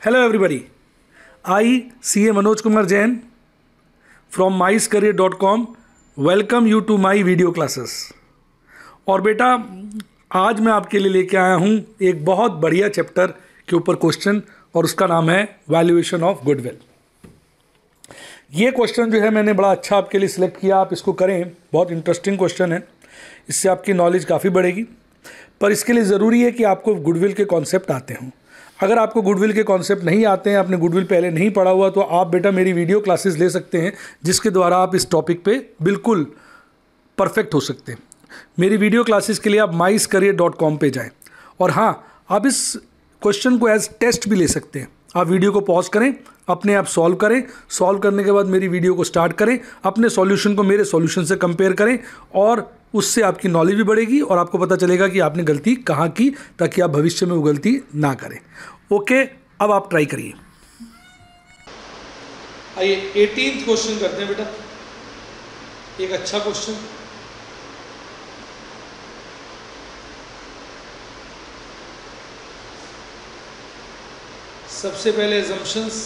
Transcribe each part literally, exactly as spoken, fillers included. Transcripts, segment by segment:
Hello everybody, I C A Manoj Kumar Jain from micecareer dot com welcome you to my video classes। और बेटा आज मैं आपके लिए लेके आया हूँ एक बहुत बढ़िया चैप्टर के ऊपर क्वेश्चन और उसका नाम है वैल्यूएशन ऑफ गुडविल। ये क्वेश्चन जो है मैंने बड़ा अच्छा आपके लिए सिलेक्ट किया, आप इसको करें, बहुत इंटरेस्टिंग क्वेश्चन है, इससे आपकी नॉलेज काफ़ी बढ़ेगी। पर इसके लिए ज़रूरी है कि आपको गुडविल के कॉन्सेप्ट आते हों। अगर आपको गुडविल के कॉन्सेप्ट नहीं आते हैं, आपने गुडविल पहले नहीं पढ़ा हुआ, तो आप बेटा मेरी वीडियो क्लासेस ले सकते हैं जिसके द्वारा आप इस टॉपिक पे बिल्कुल परफेक्ट हो सकते हैं। मेरी वीडियो क्लासेस के लिए आप माइस करियर डॉट कॉम पे जाएं और हाँ, आप इस क्वेश्चन को एज टेस्ट भी ले सकते हैं। आप वीडियो को पॉज करें, अपने आप सॉल्व करें, सॉल्व करने के बाद मेरी वीडियो को स्टार्ट करें, अपने सॉल्यूशन को मेरे सॉल्यूशन से कंपेयर करें और उससे आपकी नॉलेज भी बढ़ेगी और आपको पता चलेगा कि आपने गलती कहाँ की, ताकि आप भविष्य में वो गलती ना करें। ओके, अब आप ट्राई करिए। आइए एटीन्थ क्वेश्चन करते हैं बेटा, एक अच्छा क्वेश्चन। सबसे पहले assumptions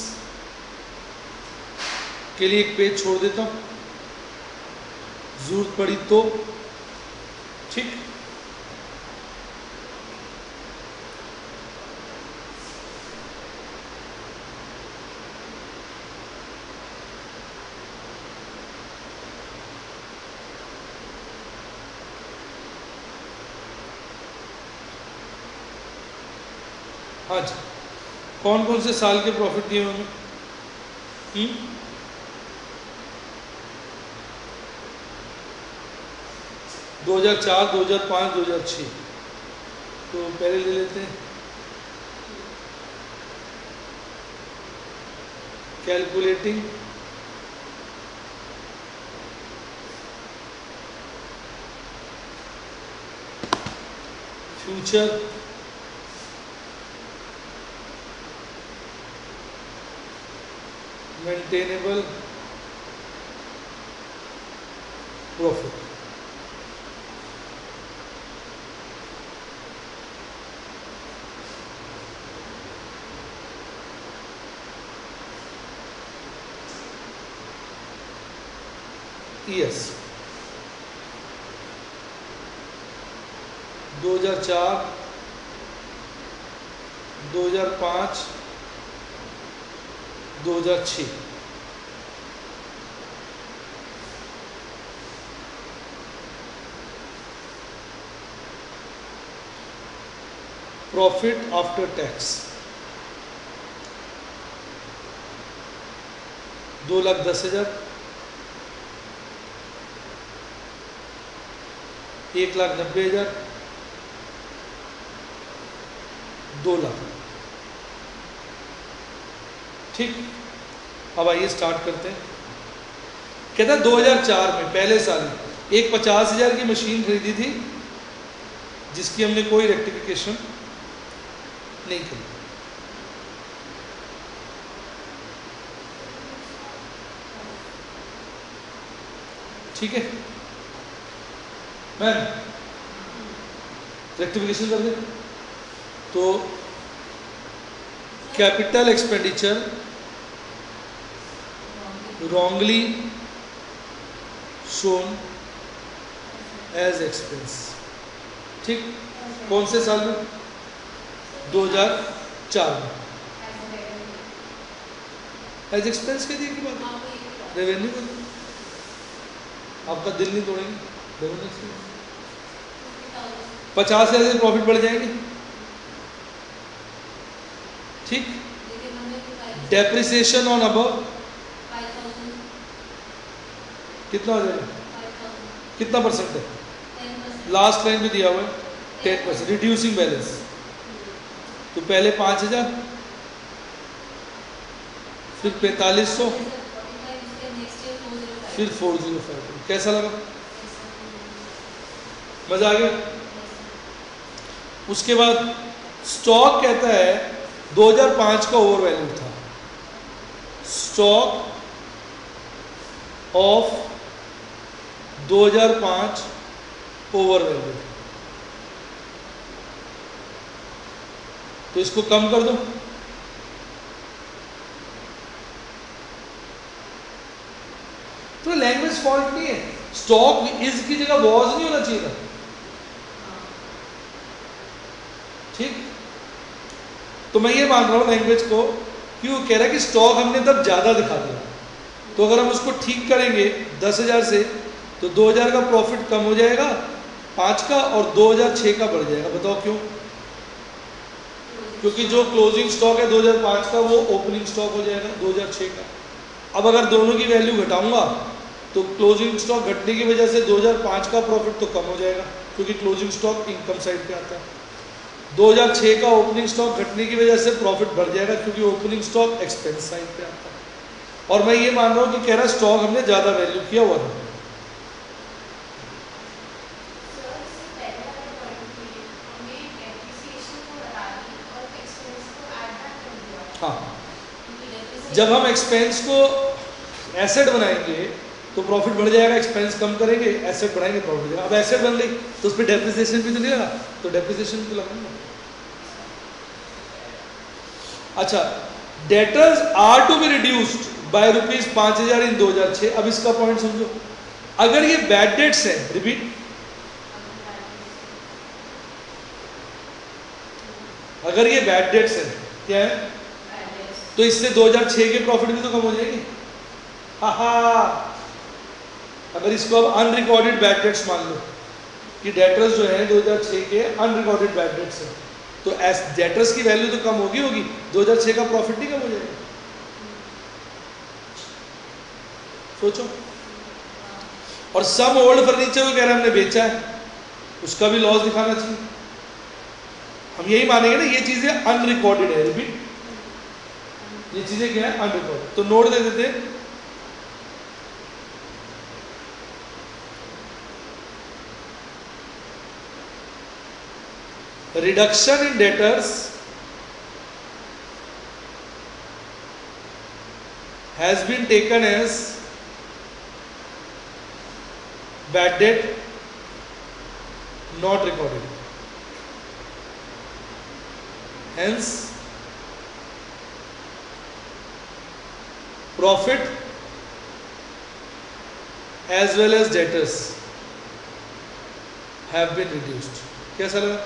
के लिए एक पेज छोड़ देता हूं, जरूरत पड़ी तो। ठीक, आज कौन कौन से साल के प्रॉफिट दिए होंगे? दो हज़ार चार, दो हज़ार पाँच, दो हज़ार छह। तो पहले ले लेते हैं calculating future maintainable profit. Yes, दो हज़ार चार, दो हज़ार पाँच, दो हज़ार छह। प्रॉफिट आफ्टर टैक्स दो लाख दस हजार, एक लाख नब्बे हजार, दो लाख। ठीक, अब आइए स्टार्ट करते हैं। कहता है दो हज़ार चार में पहले साल में एक पचास हजार की मशीन खरीदी थी जिसकी हमने कोई रेक्टिफिकेशन नहीं करी। ठीक है मैम, रेक्टिफिकेशन कर दे। तो capital expenditure wrongly shown as expense। ठीक, कौन से साल में? दो हज़ार चार में। एज एक्सपेंस कह दिए की बात, रेवेन्यू कर, आपका दिल नहीं तोड़ेंगे। रेवेन्यू एक्सपेंस पचास हजार से प्रॉफिट बढ़ जाएंगे। ठीक, डेप्रिसिएशन ऑन अबव कितना हो जाएगा? कितना परसेंट है? लास्ट लाइन में दिया हुआ है टेन परसेंट। रिड्यूसिंग बैलेंस, तो पहले पाँच हजार, फिर पैंतालीस सौ, फिर फोर जीरो फाइव। कैसा लगा? मजा आ गया? उसके बाद स्टॉक कहता है दो हज़ार पाँच का ओवर वैल्यू था। स्टॉक ऑफ दो हज़ार पाँच ओवर वैल्यू, तो इसको कम कर दो, तो लैंग्वेज फॉल्ट नहीं है, स्टॉक इज की जगह वॉज नहीं होना चाहिए था, ठीक। तो मैं ये मान रहा हूँ लैंग्वेज को कि वो कह रहा है कि स्टॉक हमने तब ज़्यादा दिखा दिया, तो अगर हम उसको ठीक करेंगे दस हज़ार से तो दो हज़ार का प्रॉफिट कम हो जाएगा पाँच का और दो हज़ार छः का बढ़ जाएगा। बताओ क्यों? क्योंकि जो क्लोजिंग स्टॉक है दो हज़ार पाँच का वो ओपनिंग स्टॉक हो जाएगा दो हज़ार छः का। अब अगर दोनों की वैल्यू घटाऊंगा तो क्लोजिंग स्टॉक घटने की वजह से दो हज़ार पाँच का प्रॉफिट तो कम हो जाएगा क्योंकि क्लोजिंग स्टॉक इनकम साइड पे आता है। दो हज़ार छः का ओपनिंग स्टॉक घटने की वजह से प्रॉफिट बढ़ जाएगा क्योंकि ओपनिंग स्टॉक एक्सपेंस साइड पे आता है। और मैं ये मान रहा हूँ कि कह रहा स्टॉक हमने ज़्यादा वैल्यू किया हुआ था। हाँ, जब हम एक्सपेंस को एसेट बनाएंगे तो प्रॉफिट बढ़ जाएगा, एक्सपेंस कम करेंगे एसेट बढ़ाएंगे प्रॉफिट बढ़ जाएगा। अब एसेट बन गई तो उस पर डेप्रिसिएशन भी तो नहीं लगा, तो डेप्रिसिएशन तो लगाऊंगा। अच्छा, debtors are to be reduced by rupees पाँच हजार इन दो हजार छः। अब इसका पॉइंट समझो, अगर ये बैड डेट्स है, रिपीट, अगर ये बैड डेट्स है, क्या है, तो इससे दो हज़ार छह के प्रॉफिट भी तो कम हो जाएंगे। हा हा, अगर इसको अब अनरिकॉर्डेड बैड डेट्स मान लो कि डेटर्स जो है दो हज़ार छह के अनरिकॉर्डेड बैड डेट्स है, तो एस डेटर्स की वैल्यू तो कम होगी होगी दो हज़ार छह का प्रॉफिट नहीं कम हो जाएगा। सोचो। और सम ओल्ड फर्नीचर को कह रहे हैं हमने बेचा है, उसका भी लॉस दिखाना चाहिए। हम यही मानेंगे ना, ये चीजें अनरिकॉर्डेड है, रिपीट, ये चीजें क्या है, अनरिकॉर्डेड। तो नोट दे देते हैं, reduction in debtors has been taken as bad debt not recorded, hence profit as well as debtors have been reduced। कैसा लगा?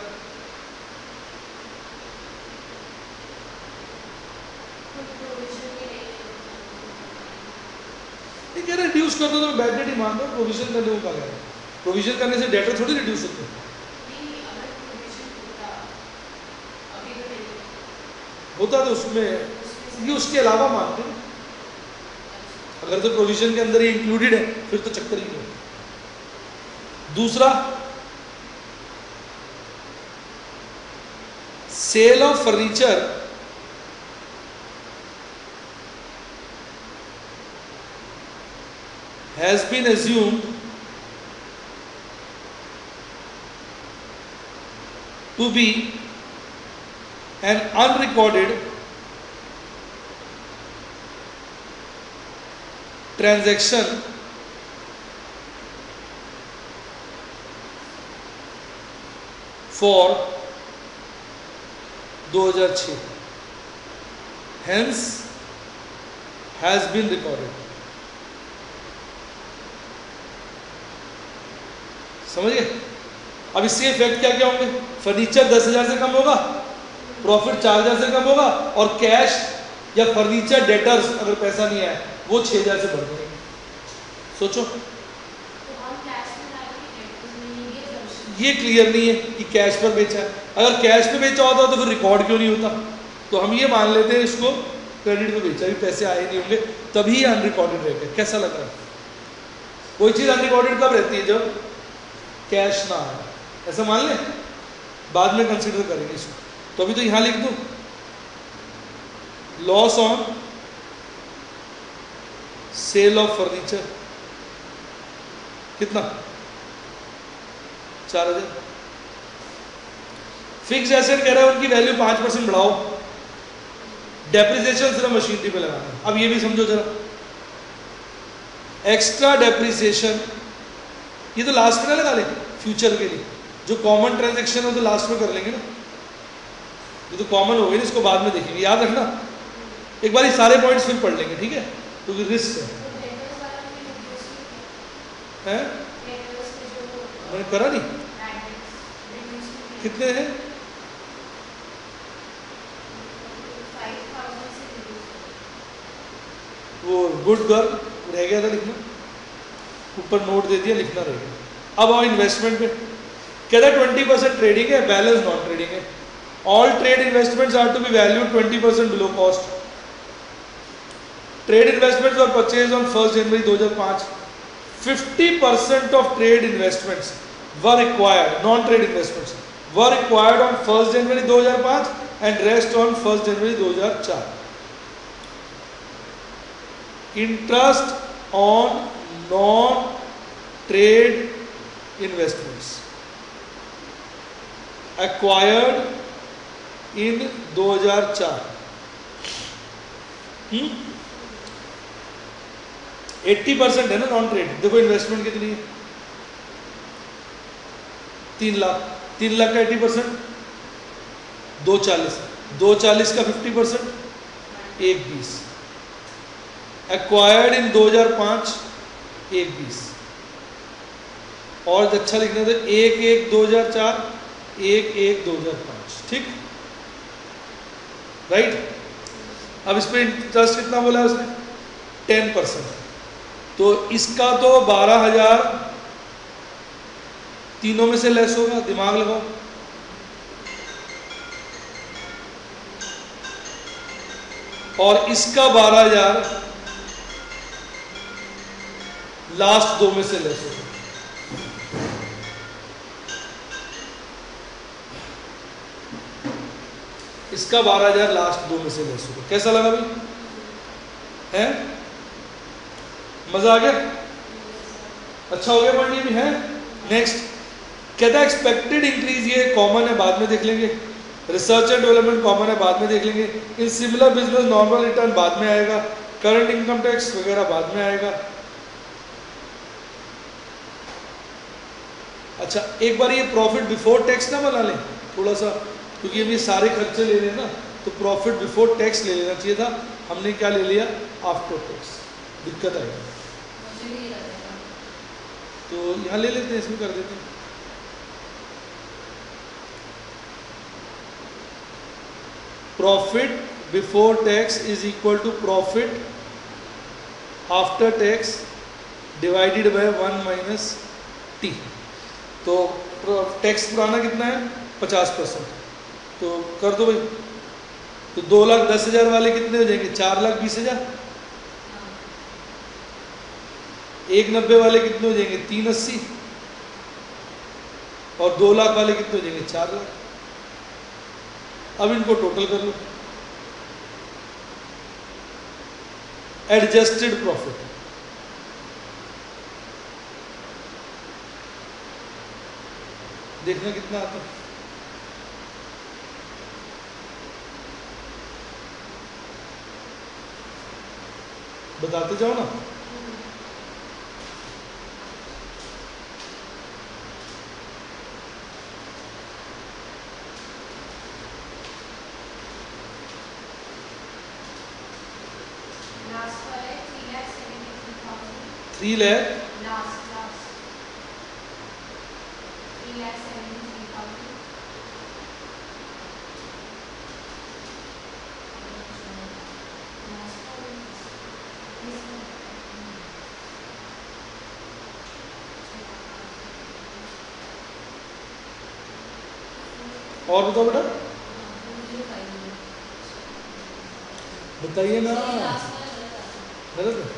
ये क्या रिड्यूस कर दो तो बैड डेट ही मान दो, प्रोविजन करने को कहा गया। प्रोविजन करने से डेटर थोड़ी रिड्यूस होते हैं। होता तो उसमें ये उसके अलावा मानते हैं, अगर तो प्रोविजन के अंदर ये इंक्लूडेड है फिर तो चक्कर ही नहीं। दूसरा, sale of furniture has been assumed to be an unrecorded transaction for दो हज़ार छह, hence has been recorded। समझ गए? अब इससे इफेक्ट क्या क्या होंगे? फर्नीचर दस हजार से कम होगा, प्रॉफिट चार हजार से कम होगा, और कैश या फर्नीचर डेटर्स अगर पैसा नहीं आया वो छह हजार से बढ़ जाएंगे। सोचो, ये क्लियर नहीं है कि कैश पर बेचा है। अगर कैश पे बेचा होता तो फिर रिकॉर्ड क्यों नहीं होता? तो हम ये मान लेते हैं इसको क्रेडिट पे बेचा, भी पैसे आए नहीं होंगे, तभी अनरिकॉर्डेड रहेगा। कैसा लग रहा है? कोई चीज अनरिकॉर्डेड कब रहती है? जब कैश ना आए, ऐसा मान लें, बाद में कंसिडर करेंगे इसको। तो अभी तो यहां लिख दो, loss on sale of furniture कितना? चार हजार। फिक्स एसेट कह रहा है उनकी वैल्यू पांच परसेंट बढ़ाओ, डेप्रिसिएशन सिर्फ मशीनरी पे लगाना है। अब ये भी समझो जरा, एक्स्ट्रा डेप्रिसिएशन ये तो लास्ट में लगा ले, फ्यूचर के लिए जो कॉमन ट्रांजैक्शन है तो लास्ट में कर लेंगे ना, ये तो कॉमन हो गई ना, इसको बाद में देखेंगे। याद रखना, एक बार ये सारे पॉइंट्स फिर पढ़ लेंगे, ठीक है, क्योंकि रिस्क है। हैं? मैंने करा नहीं, कितने हैं? वो गुड गर्ल रह गया था लिखना, ऊपर नोट दे दिया, लिखना रह गया। अब आओ इन्वेस्टमेंट में, कहता है ट्वेंटी परसेंट ट्रेडिंग है, बैलेंस नॉन ट्रेडिंग है। All trade investments are to be valued twenty percent below cost. Trade investments और परचेज ऑन फर्स्ट जनवरी दो हज़ार पाँच। Fifty percent of trade investments were required, non trade investments were required on first जनवरी दो हज़ार पाँच एंड रेस्ट ऑन फर्स्ट जनवरी दो हज़ार चार। Interest on non trade investments acquired in दो हज़ार चार। अस्सी परसेंट है ना नॉन ट्रेड। देखो इन्वेस्टमेंट कितनी है, तीन लाख, तीन लाख का एट्टी परसेंट दो चालीस, दो चालीस का फिफ्टी परसेंट एक बीस। एक्वायर्ड इन दो हज़ार पाँच एक बीस। और अच्छा लिखना था एक एक दो हज़ार चार, एक एक दो हज़ार पाँच। ठीक, राइट। अब इस पे इंटरेस्ट कितना बोला है उसने, टेन परसेंट। तो इसका तो बारह हजार तीनों में से लेस होगा, दिमाग लगाओ। और इसका बारह हजार लास्ट दो में से लेस होगा। इसका बारह हजार लास्ट दो में से लेस होगा। कैसा लगा भाई, है? मजा आ गया? अच्छा हो गया पढ़ने भी है। नेक्स्ट कहता है एक्सपेक्टेड इंक्रीज, ये कॉमन है, बाद में देख लेंगे। रिसर्च एंड डेवलपमेंट कॉमन है, बाद में देख लेंगे। In similar business normal return बाद में आएगा। करंट इनकम टैक्स वगैरह बाद में आएगा। अच्छा एक बार ये प्रॉफिट बिफोर टैक्स ना बना लें थोड़ा सा, क्योंकि अभी सारे खर्चे ले रहे हैं ना, तो प्रॉफिट बिफोर टैक्स ले लेना चाहिए था। हमने क्या ले लिया, आफ्टर टैक्स। दिक्कत आएगी तो यहाँ ले लेते हैं, इसमें कर देते हैं। Profit before tax is equal to profit after tax divided by one minus T. तो टैक्स पुराना कितना है, पचास परसेंट। तो कर दो भाई। तो दो लाख दस हजार वाले कितने हो जाएंगे, चार लाख बीस हजार। एक नब्बे वाले कितने हो जाएंगे, तीन अस्सी। और दो लाख वाले कितने हो जाएंगे, चार लाख। अब इनको टोटल कर लो। एडजस्टेड प्रॉफिट देखना कितना आता है। बताते जाओ ना। थ्री लैख और बताओ बेटा, बताइए ना। गलत है?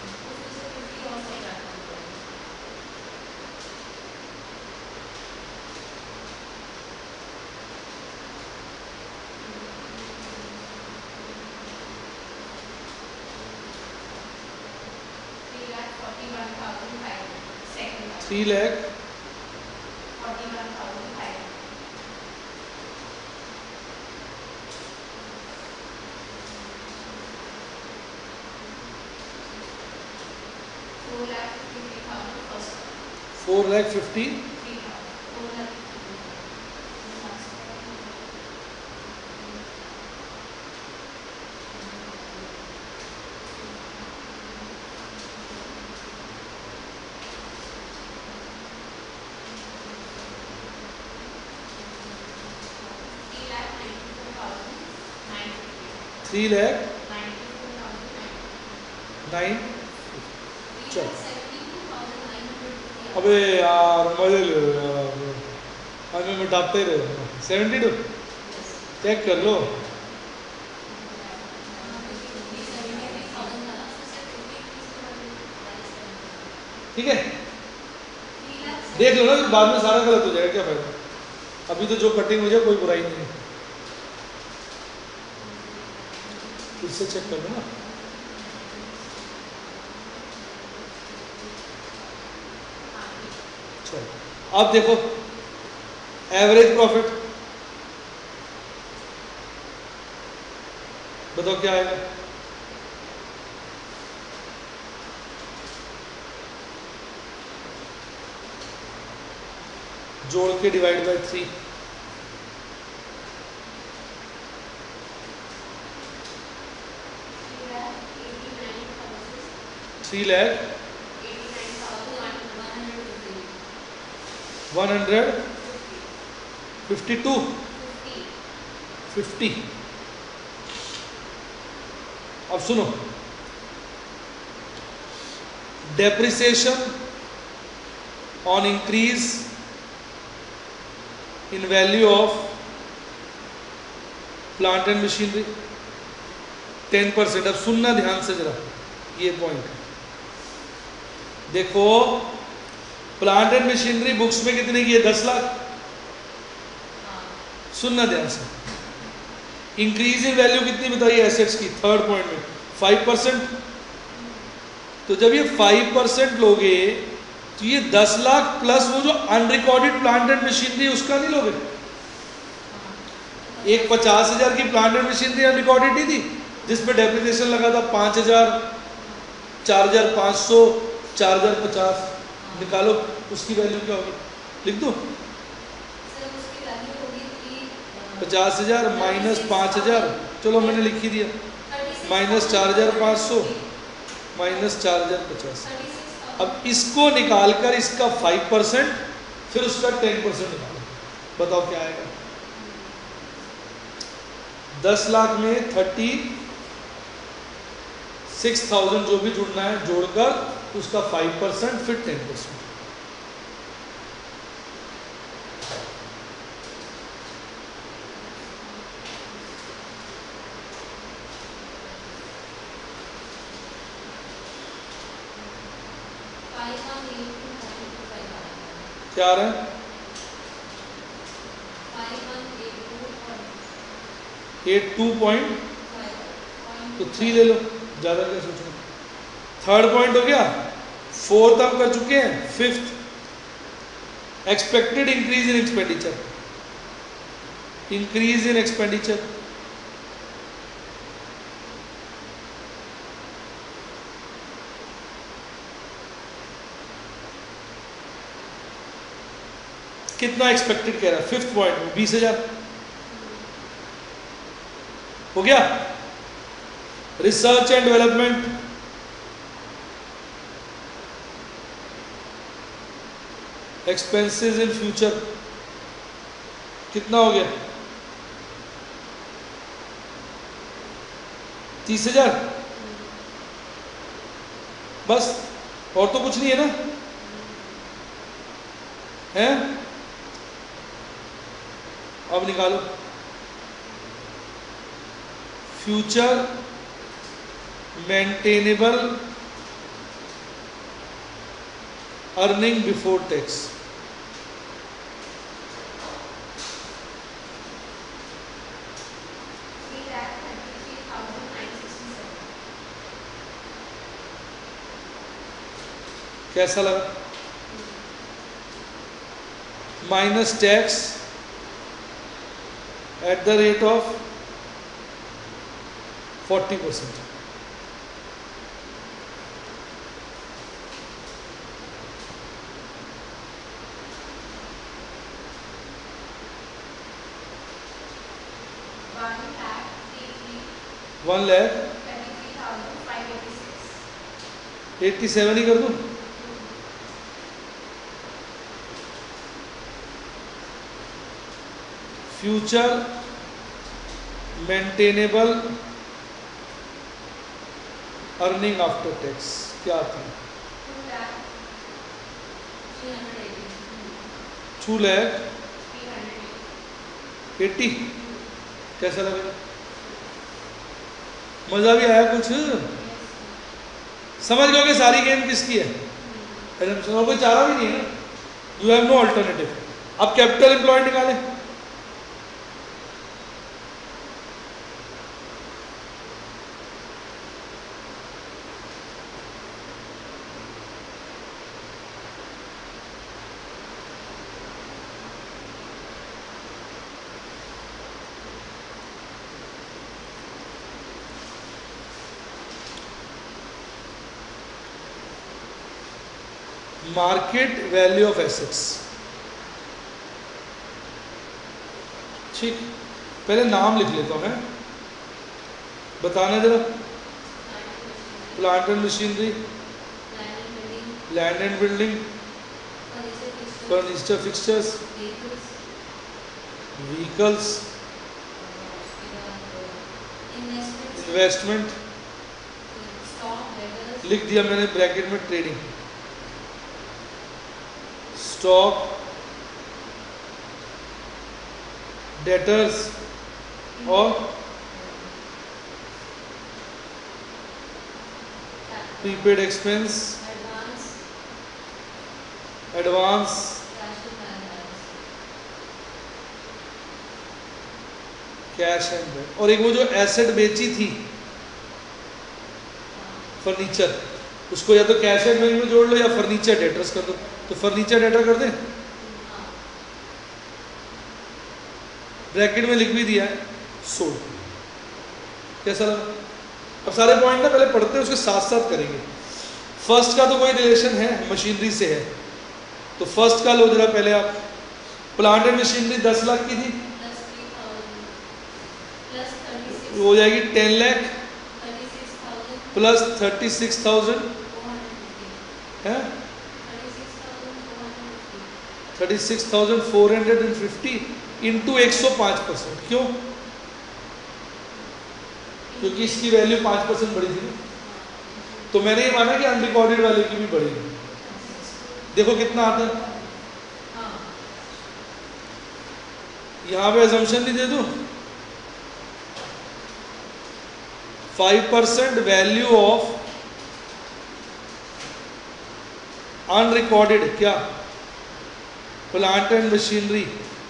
Three lakh four lakh fifty three lakh nine. चल अबे यार मजे ले रहे हो यार, हमें मिटाते ही रहे। सेवेंटी टू चेक कर लो। ठीक है, देख लो ना, बाद में सारा गलत हो जाएगा, क्या फायदा। अभी तो जो कटिंग हो जाए कोई बुराई नहीं है, फिर से चेक कर लो ना। चलो अब देखो एवरेज प्रॉफिट, बताओ क्या आएगा। जोड़ के divide by three, three lakh one hundred fifty two fifty. अब सुनो, depreciation on increase in value of plant and machinery ten percent. अब सुनना ध्यान से जरा ये पॉइंट। देखो प्लांट एंड मशीनरी बुक्स में कितने की है, दस लाख। सुनना ध्यान से, इंक्रीज इन वैल्यू कितनी बताइए एसेट्स की, थर्ड पॉइंट में फाइव परसेंट। तो जब ये फाइव परसेंट लोगे तो ये दस लाख प्लस वो जो अनरिकॉर्डेड प्लांट एंड मशीनरी उसका नहीं लोगे। एक पचास हजार की प्लांट एंड मशीनरी अनरिकॉर्डेड नहीं थी, जिसमें डेप्रिसिएशन लगा था पांच हजार, चार हजार पांच सौ, चार हजार पचास। निकालो उसकी वैल्यू क्या होगी, लिख दो। पचास हजार माइनस पाँच हजार, चलो मैंने लिख ही दिया, माइनस चार हजार पाँच सौ माइनस चार हजार पचास। अब इसको निकालकर इसका फाइव परसेंट फिर उसका टेन परसेंट निकालो, बताओ क्या आएगा। दस लाख में थर्टी सिक्स थाउजेंड जो भी जुड़ना है जोड़कर उसका फाइव परसेंट फिर टेन परसेंट। क्या आ रहा है, एट टू पॉइंट, तो थ्री ले लो, ज्यादा क्या सोचना। थर्ड पॉइंट हो गया, फोर्थ हम कर चुके हैं, fifth expected increase in expenditure, increase in expenditure कितना एक्सपेक्टेड कह रहा है, फिफ्थ पॉइंट में बीस हजार हो गया। Research and development expenses in future कितना हो गया, तीस हजार। बस और तो कुछ नहीं है ना, है। अब निकालो future maintainable earning before tax, कैसा लगा। Minus tax at the rate of forty percent. One lakh eighty seven ही कर दूं। Future maintainable earning after tax क्या आती है? Two lakh eighty. कैसा लगा? मजा भी आया कुछ? समझ गए कि सारी गेम किसकी है? और कोई चारा भी नहीं है ना, यू हैव नो अल्टरनेटिव। अब कैपिटल एम्प्लॉयड निकालें। मार्केट वैल्यू ऑफ एसेट्स, ठीक, पहले नाम लिख लेता हूं मैं, बताना जरा। Plant and machinery, land and building, furniture fixtures, vehicles, investment, लिख दिया मैंने ब्रैकेट में ट्रेडिंग, स्टॉक, डेटर्स और prepaid expense, advance, cash and bank. और एक वो जो एसेट बेची थी फर्नीचर, उसको या तो कैश एंड बैंक में जोड़ लो या फर्नीचर डेटर्स कर दो। तो फर्नीचर डेटर कर दें, ब्रैकेट में लिख भी दिया है सोल्ड। कैसा लगा? अब सारे पॉइंट ना पहले पढ़ते हैं, उसके साथ साथ करेंगे। फर्स्ट का तो कोई रिलेशन है, मशीनरी से है, तो फर्स्ट का लो जरा पहले आप। प्लांट एंड मशीनरी दस लाख की थी, हो जाएगी ten lakh plus thirty six thousand है thirty six thousand four hundred and fifty into एक सौ पाँच परसेंट। क्यों? क्योंकि इसकी वैल्यू पाँच परसेंट बढ़ी थी, तो मैंने ये माना कि अनरिकॉर्डेड वाले की भी बढ़ेगी। देखो कितना आता है, यहां पे असम्पशन भी दे दूं, five percent value of unrecorded क्या plant and machinery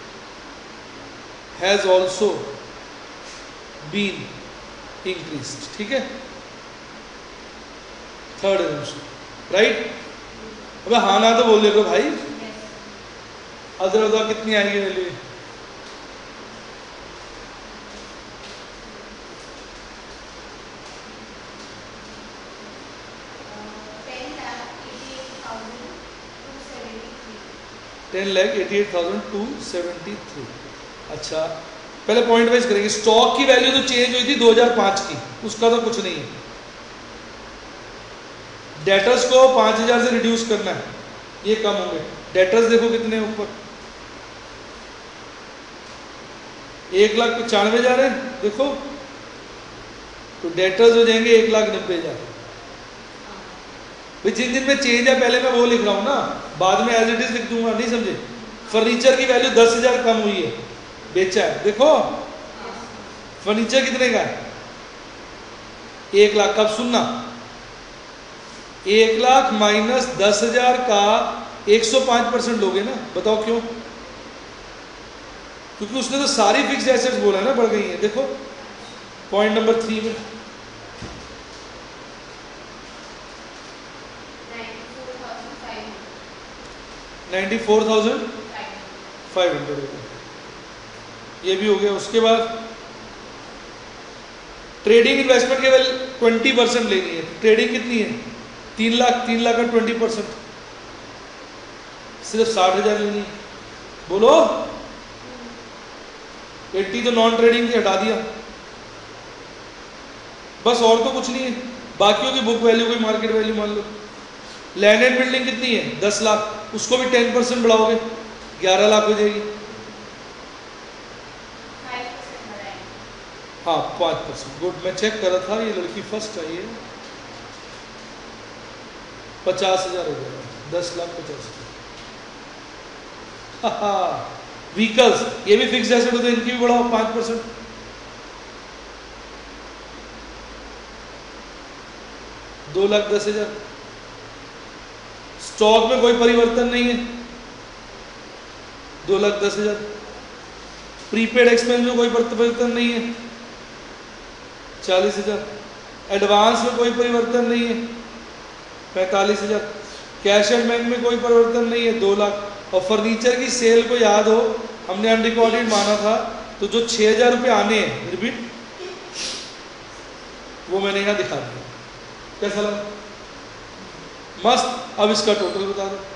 has also been increased. ठीक है, थर्ड असम्पशन, राइट? अबे हाँ ना तो बोल दे भाई, अदर बताओ कितनी आएगी value? Ten lakh eighty eight thousand two seventy three. अच्छा, पहले पॉइंट वाइज करेंगे। स्टॉक की वैल्यू तो चेंज हुई थी दो हज़ार पाँच की, उसका तो कुछ नहीं है। डेटर्स को पाँच हज़ार से रिड्यूस करना है, ये कम होंगे। डेटर्स देखो कितने ऊपर, एक लाख पचानवे हजार है, देखो तो डेटर्स हो जाएंगे एक लाख नब्बे हजार। भाई जिन दिन में चेंज है पहले मैं वो लिख रहा हूँ ना, बाद में एज इट इज लिख दूंगा, नहीं समझे? फर्नीचर की वैल्यू दस हजार कम हुई है, बेचा है, देखो फर्नीचर कितने का है? एक लाख। कब सुनना, एक लाख माइनस दस हजार का एक सौ पांच परसेंट लोगे ना, बताओ क्यों? क्योंकि उसने तो सारी फिक्स्ड एसेट्स बोला ना बढ़ गई है। देखो पॉइंट नंबर थ्री में ninety four thousand five hundred हो गया, ये भी हो गया। उसके बाद ट्रेडिंग इन्वेस्टमेंट केवल ट्वेंटी परसेंट लेनी है। ट्रेडिंग कितनी है? तीन लाख, तीन लाख का ट्वेंटी परसेंट सिर्फ साठ हजार लेनी है। बोलो, एट्टी तो नॉन ट्रेडिंग की हटा दिया, बस और तो कुछ नहीं है। बाकियों की बुक वैल्यू कोई मार्केट वैल्यू मान लो। लैंड एंड बिल्डिंग कितनी है? दस लाख, उसको भी टेन परसेंट बढ़ाओगे, ग्यारह लाख हो जाएगी। हाँ पाँच परसेंट, गुड। मैं चेक कर रहा था, ये लड़की फर्स्ट आई है, पचास हजार हो गया, दस लाख पचास हजार। व्हीकल्स ये भी फिक्स एसेट होते हैं, इनकी भी बढ़ाओ पाँच परसेंट, दो लाख दस हजार। स्टॉक में कोई परिवर्तन नहीं है, दो लाख दस हजार। प्रीपेड एक्सपेंस में कोई परिवर्तन नहीं है, चालीस हजार। एडवांस में कोई परिवर्तन नहीं है, पैंतालीस हजार। कैश एंड बैंक में कोई परिवर्तन नहीं है, दो लाख। और फर्नीचर की सेल को याद हो, हमने अनरिकॉर्डेड माना था, तो जो छह हजार रुपये आने हैं रिपीट, वो मैंने यहाँ दिखा दिया। कैसा लगा? मस्त। अब इसका टोटल बता दो।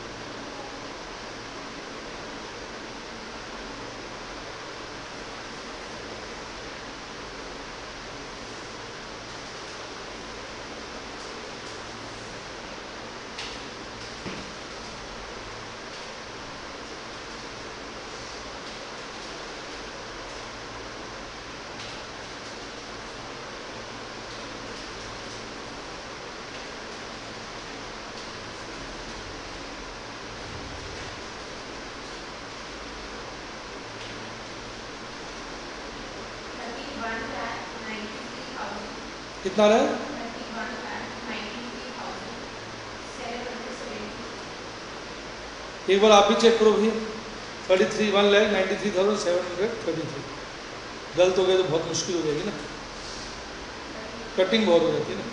कितना रहा? एक बार आप भी चेक करो भैया। Thirty three one lakh ninety three thousand seven hundred thirty three. गलत हो गया तो बहुत मुश्किल हो जाएगी ना, कटिंग बहुत हो जाती है ना।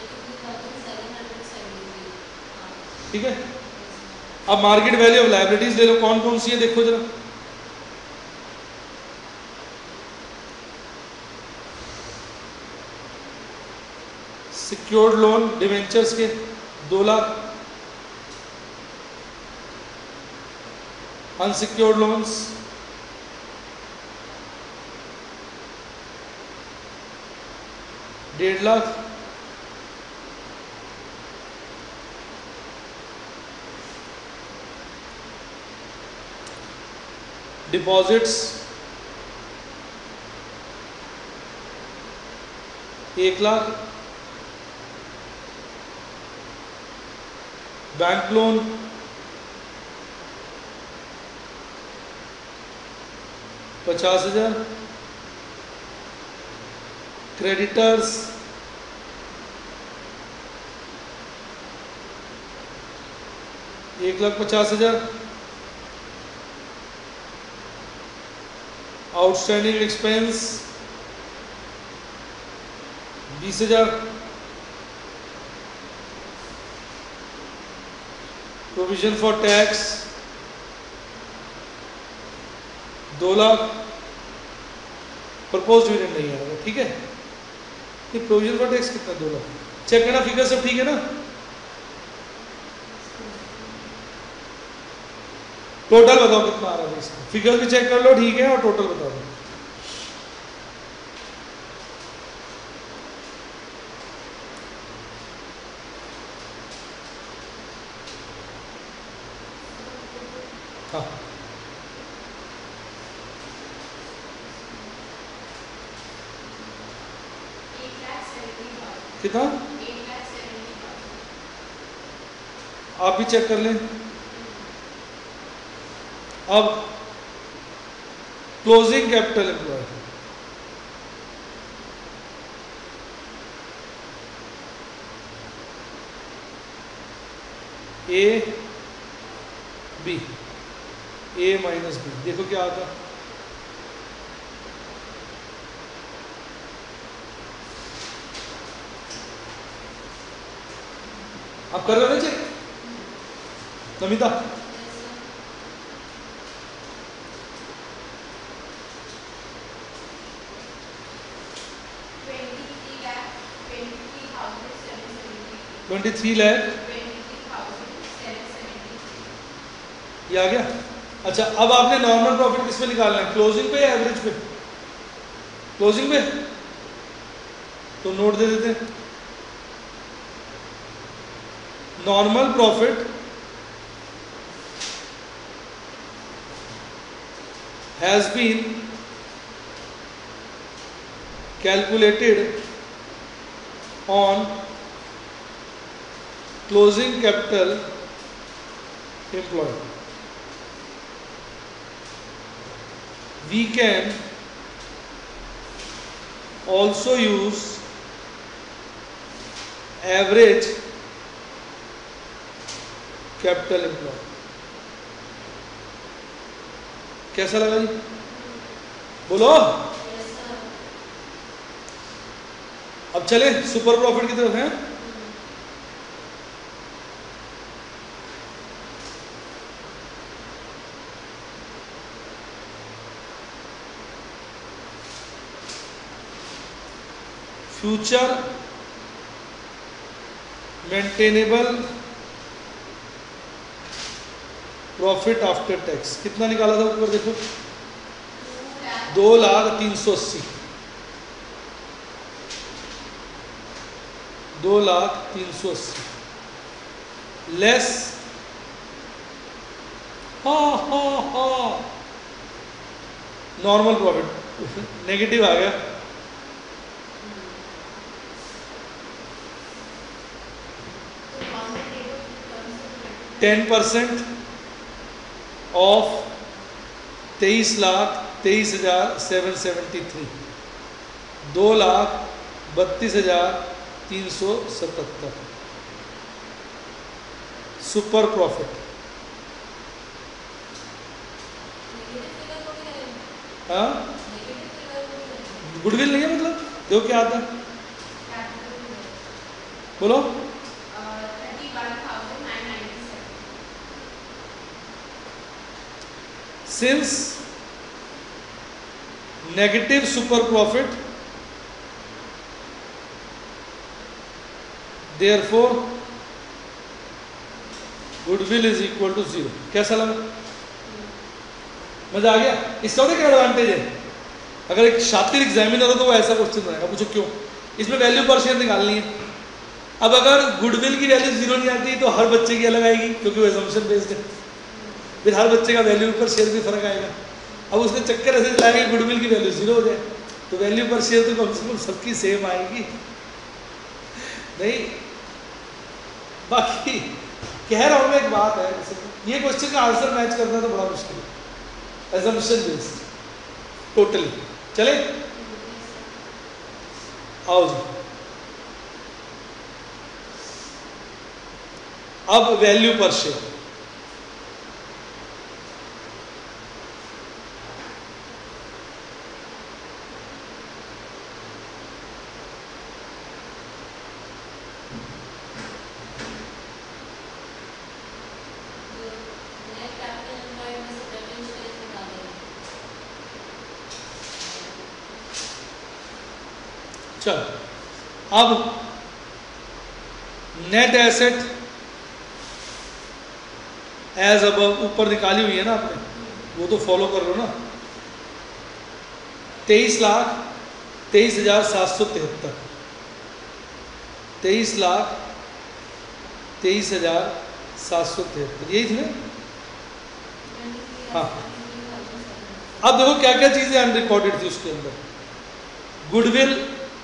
ठीक है, अब मार्केट वैल्यू ऑफ लायबिलिटीज ले लो, कौन कौन सी है देखो जरा। सिक्योर्ड लोन डिवेंचर्स के दो लाख, अनसिक्योर्ड लोन्स डेढ़ लाख, डिपॉजिट्स एक लाख, बैंक लोन पचास हजार, क्रेडिटर्स एक लाख पचास हजार, आउटस्टैंडिंग एक्सपेंस बीस हजार, प्रोविजन फॉर टैक्स दो लाख, प्रपोज डिविडेंड नहीं आएगा। ठीक है, ये प्रोविजन फॉर टैक्स कितना? दो लाख। चेक करना फिगर सब ठीक है ना। टोटल बताओ कितना आ रहा है इसका, फिगर भी चेक कर लो ठीक है, और टोटल बता दो। हाँ, कितना? आप भी चेक कर लें। अब closing capital employ A B, A minus B, देखो क्या आता। आप कर रहे हो check Namita? Twenty three lakh ये आ गया। अच्छा, अब आपने नॉर्मल प्रॉफिट किस पे निकालना है, क्लोजिंग पे या एवरेज पे? क्लोजिंग पे, तो नोट दे देते हैं। Normal profit has been calculated on closing capital employed. We can also use average capital employed. कैसा लगा जी? बोलो। अब चले सुपर प्रॉफिट की तरफ है। Future maintainable profit after tax कितना निकाला था ऊपर देखो, दो लाख तीन सौ अस्सी, दो लाख तीन सौ अस्सी लेस हा हा हा नॉर्मल प्रॉफिट नेगेटिव आ गया, टेन परसेंट ऑफ तेईस लाख तेईस हजार सेवन सेवेंटी थ्री, दो लाख बत्तीस हजार तीन सौ सतहत्तर सुपर प्रॉफिट। हाँ गुडविल नहीं है मतलब देखो क्या आता है, बोलो। Since negative super profit, therefore goodwill is equal to zero. कैसा लगा? मजा आ गया? इसका क्या एडवांटेज है? अगर एक शातिर एग्जामिनर हो तो वो ऐसा क्वेश्चन रहेगा, पूछो क्यों? इसमें वैल्यू पर शेयर निकालनी है। अब अगर गुडविल की वैल्यू जीरो नहीं आती तो हर बच्चे की अलग आएगी क्योंकि वो असम्पशन बेस्ड है, फिर हर बच्चे का वैल्यू पर शेयर भी फर्क आएगा। अब उसने चक्कर ऐसे चलाया कि गुडविल की वैल्यू जीरो हो जाए तो वैल्यू पर शेयर तो कम से कम सबकी सेम आएगी नहीं। बाकी कह रहा हूं मैं एक बात है, ये क्वेश्चन का आंसर मैच करना तो बड़ा मुश्किल है, असम्पशन बेस्ड टोटली। चले आओ जी, अब वैल्यू पर शेयर। चल अब नेट एसेट एज अब ऊपर निकाली हुई है ना आपने, वो तो फॉलो कर लो ना। तेईस लाख तेईस हजार सात सौ तिहत्तर, तेईस लाख तेईस हजार सात सौ तिहत्तर यही थी ना। हाँ अब देखो क्या क्या चीजें अनरिकॉर्डेड थी उसके अंदर। गुडविल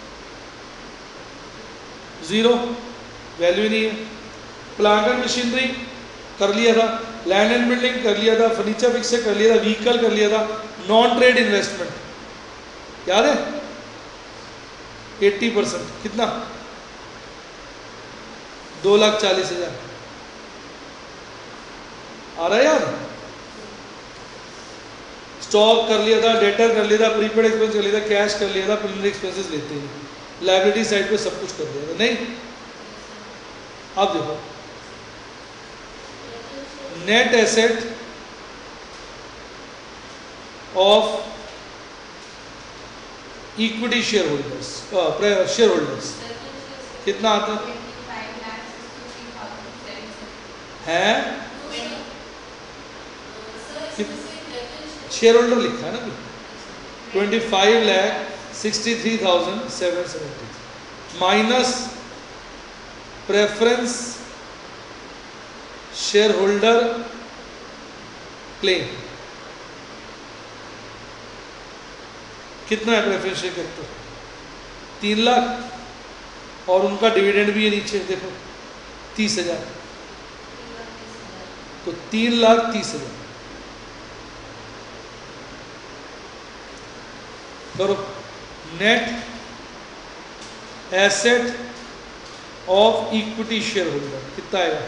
जीरो, वैल्यू ही नहीं है। प्लांट एंड मशीनरी कर लिया था, लैंड एंड बिल्डिंग कर लिया था, फर्नीचर फिक्सर कर लिया था, व्हीकल कर लिया था, नॉन ट्रेड इन्वेस्टमेंट याद है अस्सी परसेंट कितना, दो लाख चालीस हजार आ रहा है यार। स्टॉक कर लिया था, डेटर कर लिया था, प्रीपेड एक्सपेंस कर लिया था, कैश कर लिया था, प्रिलिमिनरी एक्सपेंसेस लेते हैं, लाइबिलिटी साइड पे सब कुछ कर दिया था नहीं। अब देखो net asset of equity share holders share holders कितना आता है? शेयर होल्डर लिखा है ना, twenty five lakh sixty three thousand seven seventy minus preference share holder claim कितना है? प्रेफरेंस शेयर कैपिटल तीन लाख और उनका डिविडेंड भी है नीचे देखो तीस हजार तो तीन लाख तीस हजार करो। Net asset of equity share holder कितना आएगा?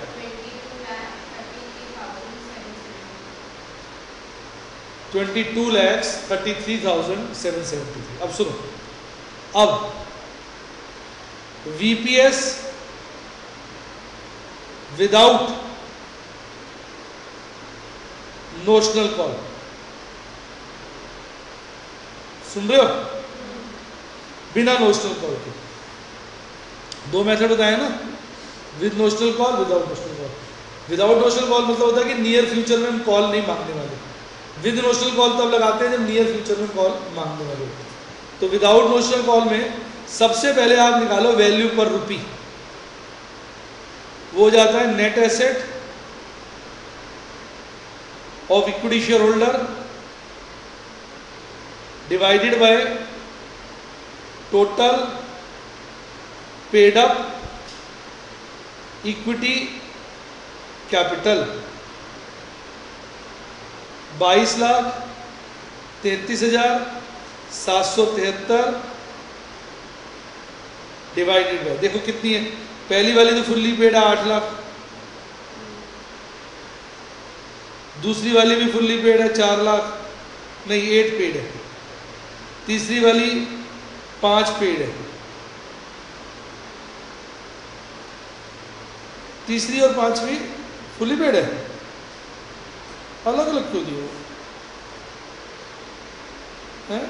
Twenty two lakhs thirty three thousand seven seventy three. अब सुनो, अब वीपीएस विदाउट नोशनल कॉल, सुन रहे हो? बिना नोशनल कॉल के दो मेथड बताए ना, with notional call, without notional call. Without notional call मतलब होता है कि नियर फ्यूचर में हम कॉल नहीं मांगने वाले। विद नोशनल कॉल तब लगाते हैं जब नियर फ्यूचर में कॉल मांगने वाले होते हैं। तो विदाउट नोशनल कॉल में सबसे पहले आप निकालो वैल्यू पर रुपी, वो हो जाता है net asset of equity share holder divided by total paid up equity capital बाईस लाख तैंतीस हजार सात सौ तिहत्तर डिवाइडेड बाय, देखो कितनी है, पहली वाली तो फुल्ली पेड है आठ लाख, दूसरी वाली भी फुल्ली पेड है चार लाख, नहीं एट पेड है, तीसरी वाली पांच पेड है, तीसरी और पांचवी फुल्ली पेड है, अलग अलग क्यों दिए हैं?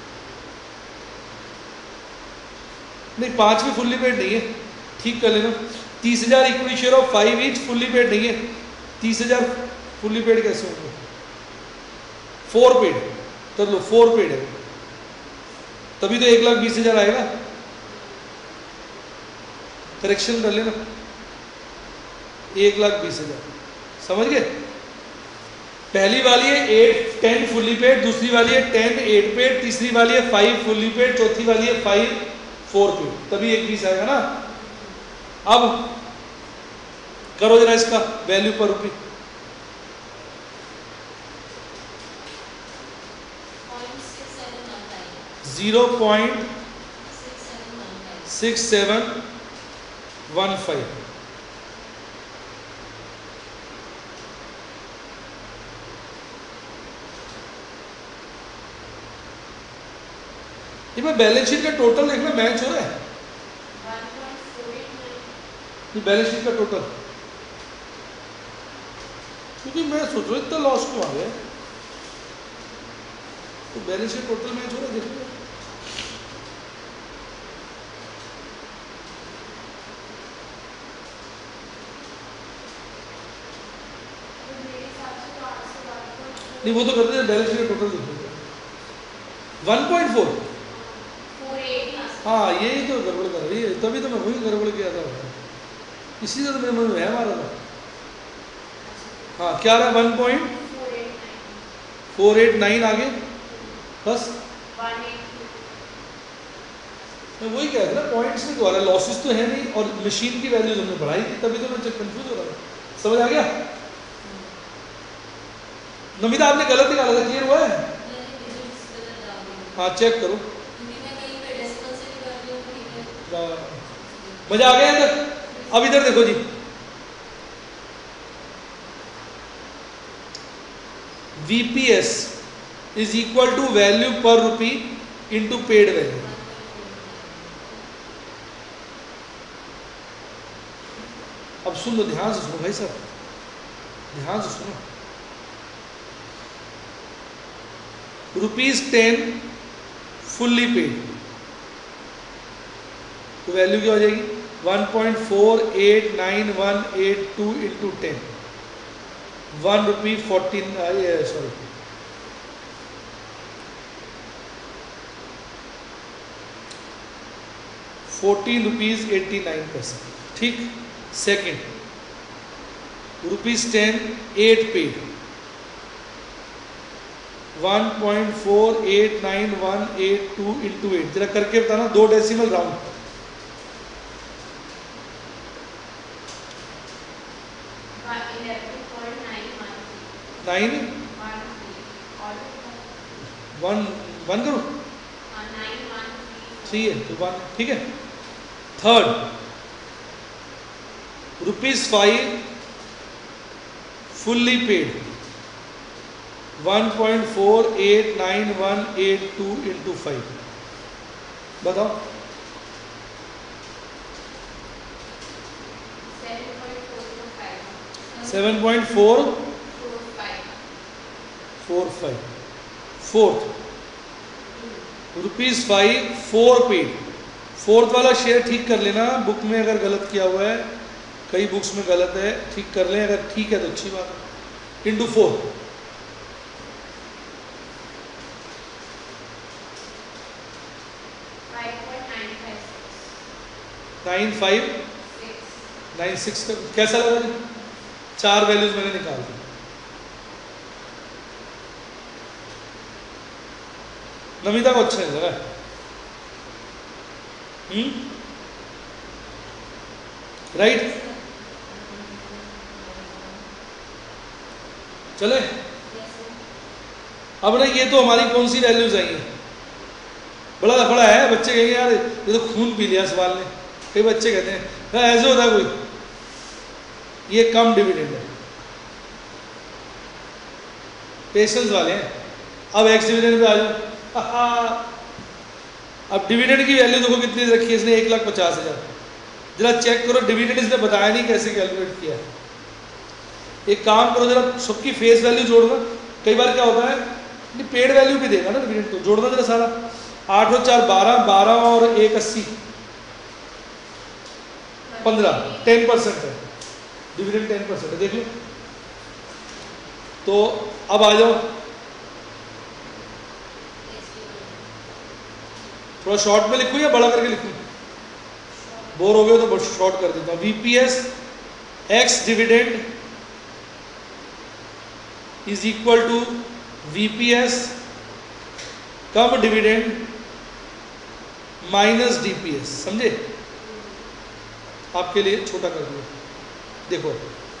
नहीं पांचवी फुल्ली पेड नहीं है, ठीक कर लेना। तीस हजार equity share of five each fully paid नहीं है, तीस हजार फुल्ली पेड कैसे होंगे? फोर पेड कर लो, फोर पेड है तभी तो एक लाख बीस हजार आएगा। करेक्शन कर लेना, एक लाख बीस हजार, समझ गए? पहली वाली है एट टेन फुल्ली पेड, दूसरी वाली है टेन एट पेड, तीसरी वाली है फाइव फुल्ली पेड, चौथी वाली है फाइव फोर पेड, तभी एक बीस आएगा ना। अब करो जरा इसका value per rupee, zero point six seven one five. ये मैं बैलेंस शीट का टोटल देखना मैच हो रहा है, ये बैलेंस शीट का टोटल, क्योंकि मैं सोच रहा हूँ इतना लॉस क्यों आ गया, तो बैलेंस शीट टोटल मैच हो रहा है, देखो नहीं वो तो करते हैं, बैलेंस शीट टोटल देखो वन पॉइंट फोर, हाँ यही तो गड़बड़ कर रही है, तभी तो मैं वही गड़बड़ किया था, इसी तरह मेरे मन में है मारा था। हाँ क्या रहा? One point four eight nine आगे बस, मैं वही कह रहा था ना, पॉइंट्स नहीं द्वारा, लॉसेस तो है नहीं और मशीन की वैल्यूज हमने बढ़ाई थी, तभी तो मैं कंफ्यूज हो रहा था। समझ आ गया? नमिता आपने गलत निकाला था, क्लियर हुआ है? हाँ चेक करो, मजा आ गया इधर? अब इधर देखो जी, VPS is equal to value per rupee into paid value. अब सुन लो, ध्यान से सुनो भाई साहब, ध्यान से सुनो। रुपीज टेन फुल्ली पेड, तो वैल्यू क्या हो जाएगी? One point four eight nine one eight two into ten, one rupee fourteen sorry fourteen rupees eighty nine percent, ठीक। Second, rupees ten eight paid, one point four eight nine one eight two into eight, जरा करके बताना, दो decimal round, one one करो, three है तो one, ठीक है। Third, rupees five fully paid, one point four eight nine one eight two into five, बताओ। Seven point four four five. Fourth, rupees five four paid, fourth वाला share ठीक कर लेना, बुक में अगर गलत किया हुआ है, कई बुक्स में गलत है, ठीक कर लें, अगर ठीक है तो अच्छी बात है। Into four, nine five nine six. कैसा लगा जी? चार वैल्यूज मैंने निकाल दी। नमिता को अच्छा लगा? Hmm, right. चले, अब ना ये तो हमारी कौन सी वैल्यूज आई है? बड़ा लफड़ा है, बच्चे कहेंगे यार ये तो खून पी लिया सवाल ने। कई बच्चे कहते हैं ऐसे होता है कोई, ये कम डिविडेंड है, पेशेंस वाले हैं। अब एक्स डिविडेंड पे आ जाओ। अब डिविडेंड की वैल्यू देखो कितनी रखी है इसने, एक लाख पचास हजार। जरा चेक करो डिविडेंड इसने बताया नहीं कैसे कैलकुलेट किया है। एक काम करो जरा, सबकी फेस वैल्यू जोड़ना। कई बार क्या होता है, पेड वैल्यू भी देगा ना डिविडेंड, तो जोड़ना जरा सारा। आठ और चार बारह, बारह और एक अस्सी, पंद्रह, टेन परसेंट है डिविडेंड, टेन परसेंट है, देख लो। तो अब आ जाओ, थोड़ा शॉर्ट में लिखूं या बड़ा करके लिखूं? बोर हो गए तो शॉर्ट कर देता हूं। VPS ex dividend is equal to VPS cum dividend minus DPS. समझे? आपके लिए छोटा कर दिया। देखो,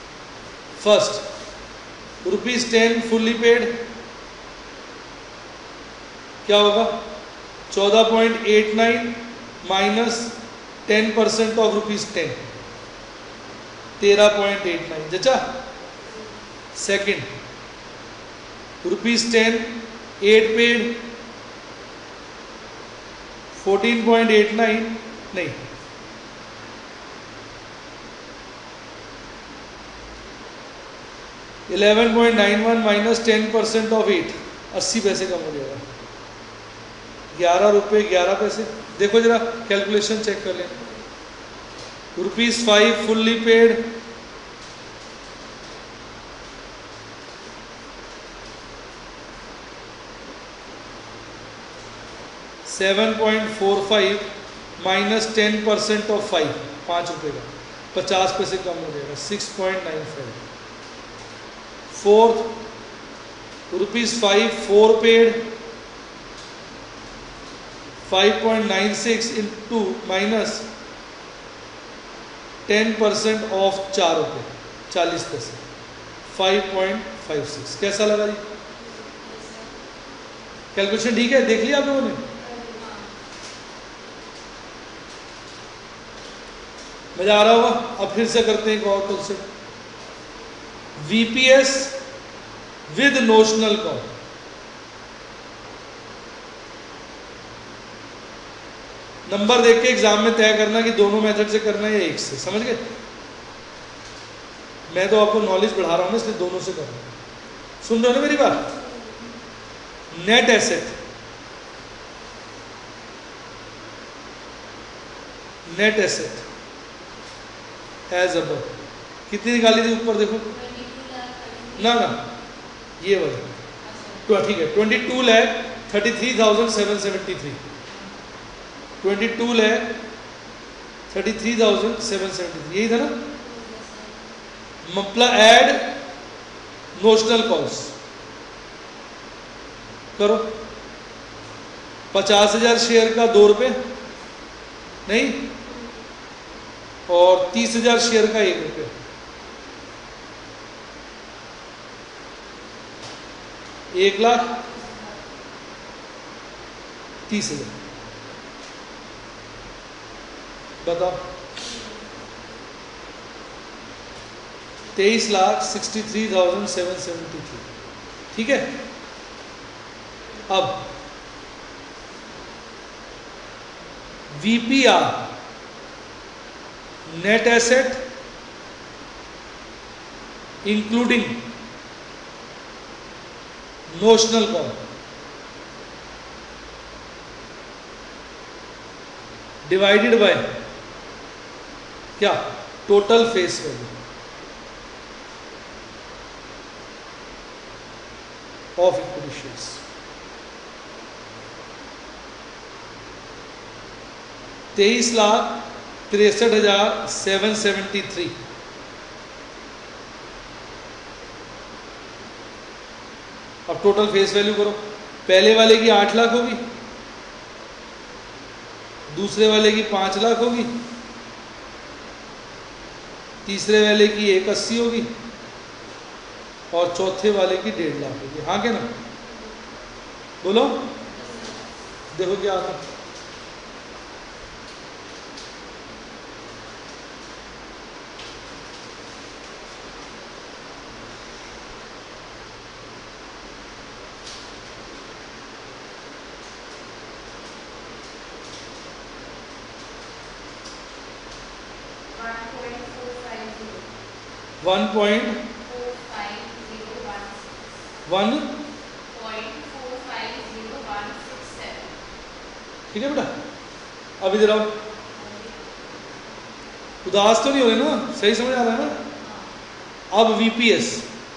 first rupees ten fully paid, क्या होगा? चौदह point eight nine minus ten percent of rupees ten, तेरह पॉइंट एट नाइन। जचा? Second, rupees ten eight paid, fourteen point eight nine, नहीं eleven point nine one minus ten percent of eight, अस्सी पैसे कम हो जाएगा, ग्यारह रुपये ग्यारह पैसे। देखो जरा कैलकुलेशन चेक कर लें। Rupees five fully paid, seven point four five minus ten percent of five, पाँच रुपये का, पचास पैसे कम हो जाएगा, six point nine five. Fourth, rupees five four paid, five point nine six into minus ten percent of चार रुपये चालीस पैसे, फाइव पॉइंट फाइव सिक्स। कैसा लगा जी? कैलकुलेशन ठीक है? देख लिया आप लोगों ने? मजा आ रहा होगा? अब फिर से करते हैं एक और concept, VPS with notional call. Number देख के एग्जाम में तय करना कि दोनों मेथड से करना है या एक से, समझ गए? मैं तो आपको नॉलेज बढ़ा रहा हूं ना, इसलिए दोनों से करना है। सुन रहे हो ना मेरी बात? Net asset, net asset as above, कितनी निकाली थी ऊपर देखो ना, ना ये वाली, ठीक है, twenty two lakh thirty three thousand seven seventy three, twenty two lakh thirty three thousand seven seventy three, यही था ना? मप्ला एड नोशनल कॉल्स करो। पचास हजार शेयर का दो रुपये नहीं, और तीस हजार शेयर का एक रुपये, एक लाख तीस हजार। बताओ, तेईस lakh sixty three thousand seven seventy three. ठीक है, अब VPR net asset including notional call divided by क्या, total face value of equity shares. तेईस लाख तिरसठ हजार सेवन सेवेंटी थ्री। अब टोटल फेस वैल्यू करो, पहले वाले की आठ लाख होगी, दूसरे वाले की पांच लाख होगी, तीसरे वाले की एक अस्सी होगी और चौथे वाले की डेढ़ लाख होगी। हाँ क्या ना, बोलो, देखो क्या आता है। वन पॉइंट वन, ठीक है बेटा। अब इधर आओ, उदास तो नहीं हो रहे ना, सही समझ आ रहा है ना। अब VPS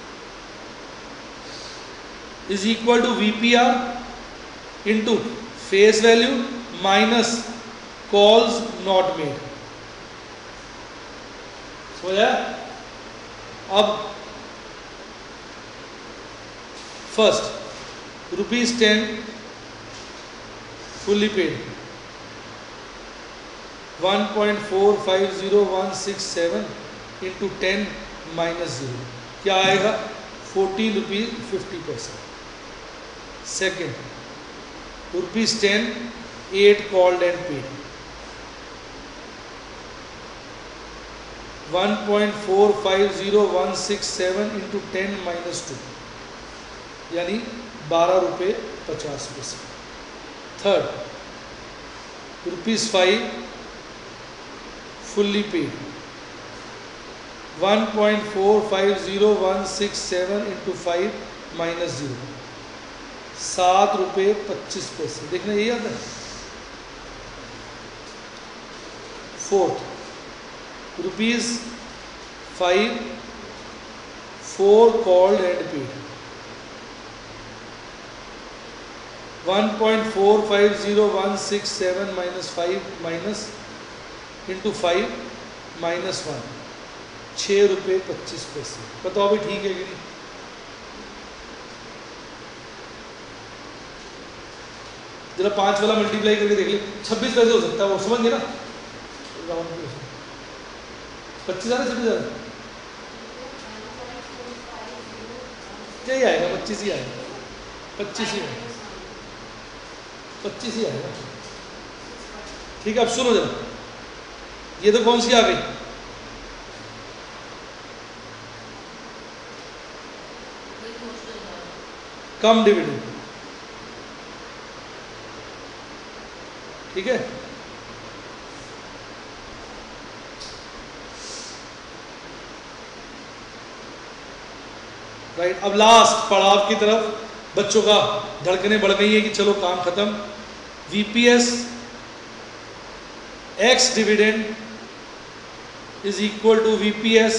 is equal to VPR into face value minus calls not made. समझ आया? अब first rupees ten fully paid, one point four five zero one six seven into ten minus zero, क्या आएगा? Fourteen rupees fifty percent. Second rupees ten eight called and paid, one point four five zero one six seven into ten minus two, यानी बारह रुपये पचास पैसे। Third rupees five fully paid, one point four five zero one six seven into five minus zero, सात रुपये पच्चीस पैसे। देखना यही आता है। Fourth rupees five four called and paid, one point four five zero one six seven minus five minus into five minus one, छः रुपये पच्चीस पैसे। बताओ अभी ठीक है कि नहीं? जरा पांच वाला मल्टीप्लाई करके देख ले, छब्बीस पैसे हो सकता है वो, समझ गए ना? पच्चीस हजार छब्बीस हजार क्या ही आएगा? पच्चीस ही आएगा, पच्चीस ही आएगा, पच्चीस ही आएगा। ठीक है, अब सुनो जरा, ये तो कौन सी आ गई? Cum dividend. ठीक है, राइट। अब लास्ट पड़ाव की तरफ बच्चों का धड़कने बढ़ गई है कि चलो काम खत्म। VPS ex dividend is equal to VPS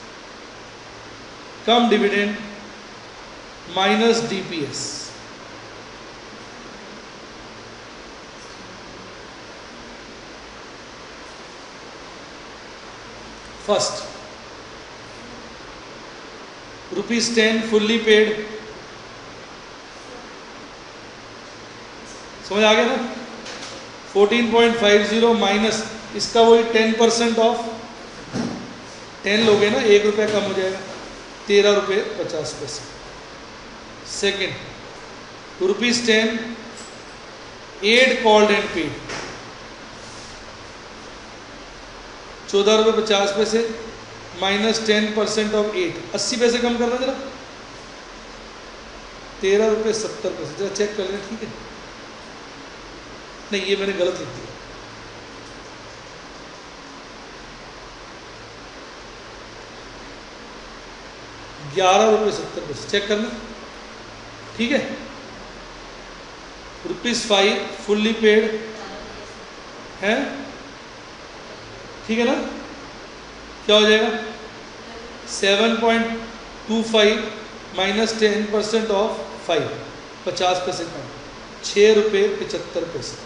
cum dividend minus DPS. First rupees ten fully paid, समझ आ गया ना? Fourteen point five zero minus इसका वही टेन परसेंट ऑफ, टेन लोगे ना, एक रुपया कम हो जाएगा, तेरह रुपये पचास पैसे। Second rupees ten eight called and paid, चौदह रुपये पचास पैसे minus ten percent of eight, अस्सी पैसे कम करना जरा, तेरह रुपये सत्तर पैसे, जरा चेक कर लेना, ठीक है। नहीं ये मैंने गलत लिख दिया, ग्यारह रुपये सत्तर पैसे, चेक करना, ठीक है। रुपीज फाइव फुल्ली पेड है, ठीक है ना, क्या हो जाएगा, seven point two five minus ten percent of five, पचास पैसे कम, छः रुपये पचहत्तर पैसे।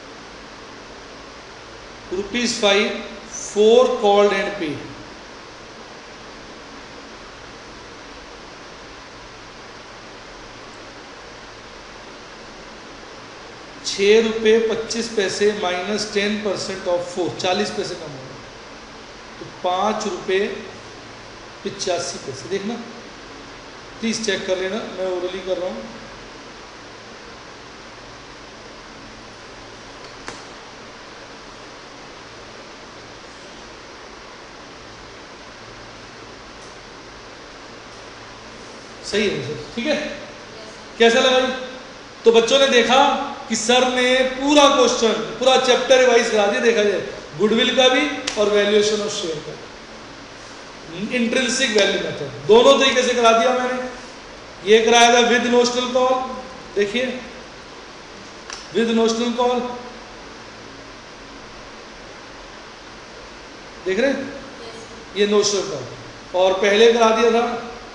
Rupees five four called and paid, छः रुपये पच्चीस पैसे minus ten percent of four, चालीस पैसे कम होगा, तो पाँच रुपये पिचासी पैसे। देखना प्लीज़ चेक कर लेना, मैं ओरली कर रहा हूँ। सही है सर, ठीक है। कैसा लगा जी? तो बच्चों ने देखा कि सर ने पूरा क्वेश्चन पूरा चैप्टर रिवाइज करा दिया, देखा जाए गुडविल का भी और वैल्यूएशन ऑफ शेयर का, इंट्रिंसिक वैल्यू मेथड दोनों तरीके से करा दिया मैंने। ये कराया था विद नोशनल कॉल, देखिए विद नोशनल कॉल, देख रहे हैं, ये नोशनल कॉल, और पहले करा दिया था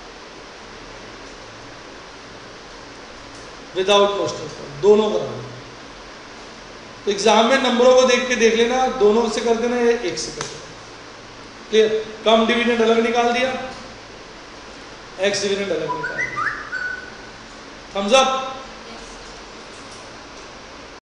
विदाउट नोशनल कॉल, दोनों करा दिया। तो एग्जाम में नंबरों को देख के देख लेना, दोनों से कर देना या एक से कर देना, क्लियर। कम डिविडेंड अलग निकाल दिया, एक्स डिविडेंड अलग निकाल दिया, थम्स अप।